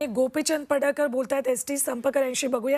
गोपीचंद पडळकर बोलतायत एसटी संपर्कांशी, बघूया।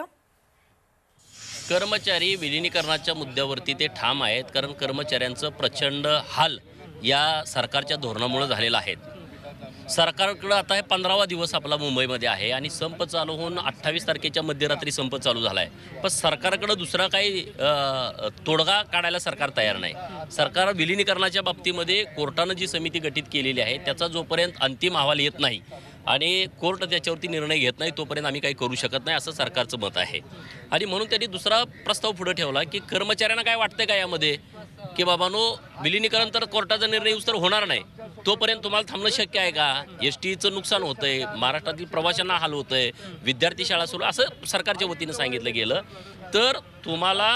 कर्मचारी विलीनीकरणाच्या मुद्द्यावरती ते ठाम आहेत, कारण कर्मचाऱ्यांचं प्रचंड हाल या सरकारच्या धोरणामुळे झालेला आहे। सरकारकडे आता हे 15वा दिवस आपला मुंबईमध्ये आहे आणि संप चालू होऊन 28 तारखेच्या मध्यरात्री संप चालू झाला आहे, पण सरकारकडे दुसरा काही तोडगा काढायला सरकार तयार नाही। सरकार विलीनीकरणाच्या बाबतीमध्ये कोर्टानं जी समिती गठीत केलेली आहे त्याचा जोपर्यंत अंतिम अहवाल येत नाही आणि कोर्ट त्याच्यावरती निर्णय घेत नाही तोपर्यंत आम्ही काही करू शकत नाही, असं सरकारचं मत आहे। आणि म्हणून त्यांनी दुसरा प्रस्ताव पुढे ठेवला की कर्मचाऱ्यांना काय वाटतंय का यामध्ये की बाबांनो विलीनीकरण तर कोर्टाचा निर्णय येऊस तर होणार नाही, तोपर्यंत तुम्हाला थांबणं शक्य आहे का? एसटीचं नुकसान होतंय, महाराष्ट्रातील प्रवाशांना हाल होतंय, विद्यार्थी शाळा सुरू, असं सरकारच्या वतीनं सांगितलं गेलं। तर तुम्हाला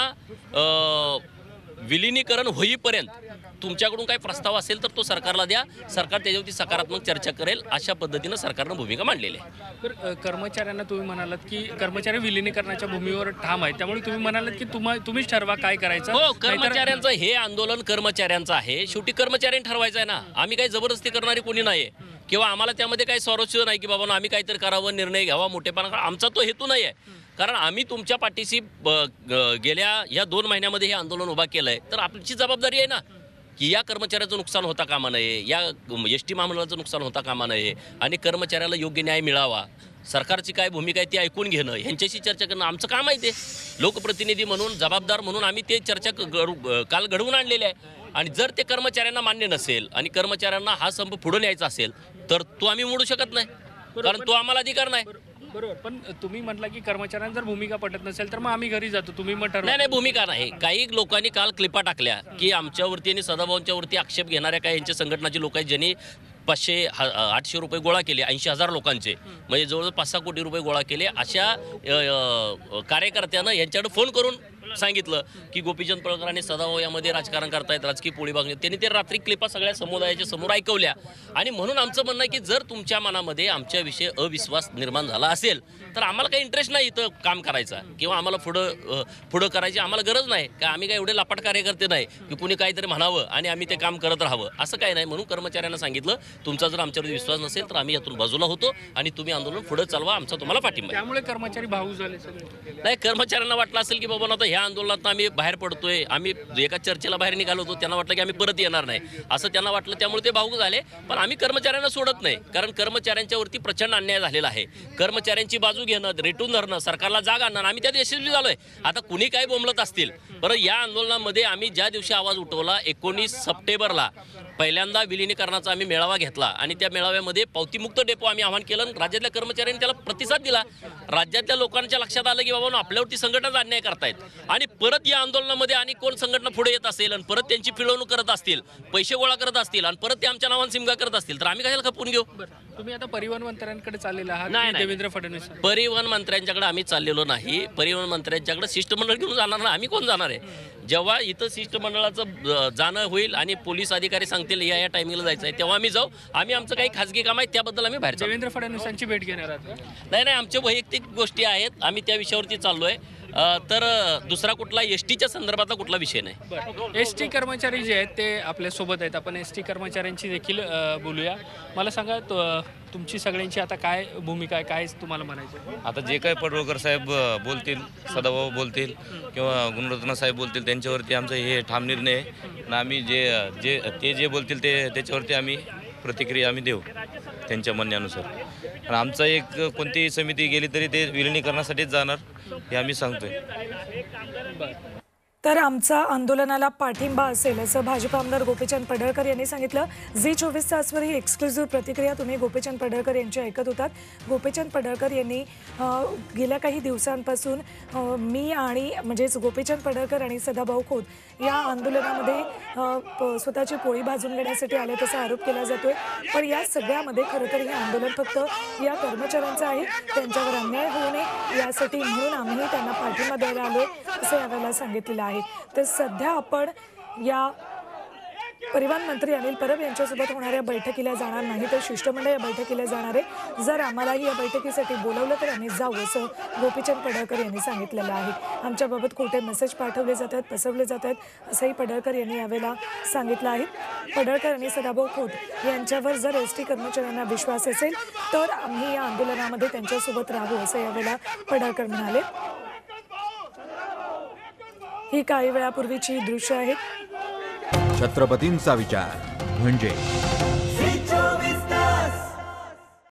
विलीनीकरण होईपर्यंत तुमच्याकडून काही प्रस्ताव असेल तर तो सरकारला द्या, सरकार त्याच्यावरती सकारात्मक चर्चा करेल, अशा पद्धतीनं सरकारनं भूमिका मांडलेली आहे। तर कर्मचाऱ्यांना तुम्ही म्हणालात की कर्मचारी विलीनीकरणाच्या भूमीवर ठाम आहे, त्यामुळे तुम्ही म्हणालात की तुम्हीच ठरवा काय करायचं। हो, कर्मचाऱ्यांचं हे आंदोलन कर्मचाऱ्यांचं आहे, शेवटी कर्मचाऱ्यांनी ठरवायचं आहे ना, आम्ही काही जबरदस्ती करणारी कोणी नाही आहे किंवा आम्हाला त्यामध्ये काही स्वारस्य नाही की बाबा आम्ही काहीतरी करावं, निर्णय घ्यावा मोठेपणा, आमचा तो हेतू नाही आहे। कारण आम्ही तुमच्या पाठीशी गेल्या या 2 महिन्यामध्ये हे आंदोलन उभा केलं आहे, तर आपली जबाबदारी आहे ना की या कर्मचाऱ्याचं नुकसान होता कामा नये, या एसटी महामंडळाचं नुकसान होता कामा नये आणि कर्मचाऱ्याला योग्य न्याय मिळावा, सरकारची काय भूमिका आहे ती ऐकून घेणं, ह्यांच्याशी चर्चा करणं आमचं काम आहे। ते लोकप्रतिनिधी म्हणून, जबाबदार म्हणून आम्ही ते चर्चा काल घडवून आणलेली आहे। आणि जर ते कर्मचाऱ्यांना मान्य नसेल आणि कर्मचाऱ्यांना हा संप पुढे न्यायचा असेल तर तो आम्ही मोडू शकत नाही, कारण तो आम्हाला अधिकार नाही। बरोबर, पण तुम्ही म्हटला की कर्मचाऱ्यांना जर भूमिका पटत नसेल तर मग आम्ही घरी जातो, तुम्ही मग ठरवा। नाही, भूमिका नाही। काही लोकांनी काल क्लिपा टाकल्या की आमच्यावरती आणि सदाभाऊंच्यावरती आक्षेप घेणाऱ्या काही यांच्या संघटनाचे लोक आहेत ज्यांनी 500-800 रुपये गोळा केले 80,000 लोकांचे, म्हणजे जवळजवळ 5-6 कोटी रुपये गोळा केले। अशा कार्यकर्त्यानं यांच्याकडे फोन करून सांगितलं की गोपीचंद पडळकर आणि सदाभाऊ यामध्ये राजकारण करतायत, राजकीय पोळी भागणे, त्यांनी ते रात्री क्लिपा सगळ्या समुदायाच्या समोर ऐकवल्या। आणि म्हणून आमचं म्हणणं आहे की जर तुमच्या मनामध्ये आमच्याविषयी अविश्वास निर्माण झाला असेल तर आम्हाला काही इंटरेस्ट नाही इथं काम करायचा किंवा आम्हाला पुढं करायची आम्हाला गरज नाही, का आम्ही काय एवढे लापाट कार्यकर्ते नाही की कुणी काहीतरी म्हणावं आणि आम्ही ते काम करत राहावं, असं काही नाही। म्हणून कर्मचाऱ्यांना सांगितलं तुमचा जर आमच्यावर विश्वास नसेल तर आम्ही यातून बाजूला होतो आणि तुम्ही आंदोलन पुढे चालवा, आमचा तुम्हाला पाठिंबा। त्यामुळे कर्मचारी भाऊ झाले सगळे? नाही, कर्मचाऱ्यांना वाटलं असेल की बाबा आता ह्या आंदोलनात आम्ही बाहेर पडतोय, आम्ही एका चर्चेला बाहेर निघालो होतो, त्यांना वाटलं की आम्ही परत येणार नाही असं त्यांना वाटलं, त्यामुळे ते भावूक झाले। पण आम्ही कर्मचाऱ्यांना सोडत नाही, कारण कर्मचाऱ्यांच्यावरती प्रचंड अन्याय झालेला आहे। कर्मचाऱ्यांची बाजू घेणं, रेटून धरणं, सरकारला जाग आणणं, आम्ही त्यात यशस्वी झालोय। आता कुणी काय बोंबलत असतील, बरं या आंदोलनामध्ये आम्ही ज्या दिवशी आवाज उठवला 19 सप्टेंबरला पहिल्यांदा विलीनीकरणाचा आम्ही मेळावा घेतला आणि त्या मेळाव्यामध्ये पावतीमुक्त डेपो आम्ही आवाहन केलं, राज्यातल्या कर्मचाऱ्यांनी त्याला प्रतिसाद दिला। राज्यातल्या लोकांच्या लक्षात आलं की बाबा आपल्यावरती संघटना अन्याय करतायत आणि परत या आंदोलनामध्ये आणि कोण संघटना पुढे येत असेल आणि परत त्यांची पिळवणूक करत असतील, पैसे गोळा करत असतील आणि परत ते आमच्या नावाने सिमगा करत असतील तर आम्ही कशाला खपून घेऊ? तुम्ही आता परिवहन मंत्र्यांकडे चाललेला आहात? नाही, देवेंद्र फडणवीस परिवहन मंत्र्यांच्याकडे आम्ही चाललेलो नाही, परिवहन मंत्र्यांच्याकडे शिष्टमंडळ घेऊन जाणार नाही। आम्ही कोण जाणार आहे? जेव्हा इथं शिष्टमंडळाचं जाणं होईल आणि पोलीस अधिकारी सांगतील या टायमिंगला जायचं आहे तेव्हा आम्ही जाऊ। आम्ही आमचं काही खासगी काम आहे त्याबद्दल आम्ही बाहेर देवेंद्र फडणवीसांची भेट घेणार आहात? नाही, आमच्या वैयक्तिक गोष्टी आहेत, आम्ही त्या विषयावरती चाललोय, तर दुसरा कुठला एसटीच्या संदर्भातला कुठला विषय नाही। एसटी कर्मचारी जे आहेत ते आपल्या सोबत आहेत, आपण एसटी कर्मचाऱ्यांची देखील बोलूया। मला सांगा तुमची सगळ्यांची आता काय भूमिका आहे, काय तुम्हाला म्हणायचं? आता जे काही पडळकर साहेब बोलतील, सदाभाऊ बोलतील किंवा गुणरत्न साहेब बोलतील त्यांच्यावरती आमचा हे ठाम निर्णय आहे आणि आम्ही जे बोलतील त्याच्यावरती आम्ही प्रतिक्रिया आम्ही देऊ त्यांच्या म्हणण्यानुसार। आणि आमचा एक कोणतीही समिती गेली तरी ते विलीनीकरणासाठीच जाणार हे आम्ही सांगतोय। तर आमचा आंदोलनाला पाठिंबा असेल असं भाजप आमदार गोपीचंद पडळकर यांनी सांगितलं। झी 24 तासवर ही एक्सक्लुझिव्ह प्रतिक्रिया तुम्ही गोपीचंद पडळकर यांची ऐकत होतात। गोपीचंद पडळकर यांनी गेल्या काही दिवसांपासून मी आणि म्हणजेच गोपीचंद पडळकर आणि सदाभाऊ खोत या आंदोलनामध्ये स्वतःची पोळी भाजून घेण्यासाठी आले तसा आरोप केला जातोय, पण या सगळ्यामध्ये खरं तर हे आंदोलन फक्त या कर्मचाऱ्यांचं आहे, त्यांच्यावर अन्याय होऊ नये यासाठी म्हणून आम्ही त्यांना पाठिंबा द्यायला आलोय असं यावेळेला सांगितलेलं आहे। तर सध्या आपण या परिवहन मंत्री अनिल परब यांच्यासोबत होणाऱ्या बैठकीला जाणार नाही तर शिष्टमंडळ या बैठकीला जाणार आहे. जर आम्हालाही या बैठकीसाठी बोलवलं तर आम्ही जाऊ असं गोपीचंद पडळकर यांनी सांगितलेलं आहे. आमच्याबाबत खोटे मेसेज पाठवले जातात, फसवले जातात असंही पडळकर यांनी यावेळेला सांगितलं आहे. पडळकर आणि सदाभाऊ खोत यांच्यावर जर एसटी कर्मचाऱ्यांना विश्वास असेल तर आम्ही या आंदोलनामध्ये त्यांच्यासोबत राहू असं यावेळेला पडळकर म्हणाले. ही काही वेळापूर्वीची दृश्य आहेत. छत्रपतींचा विचार म्हणजे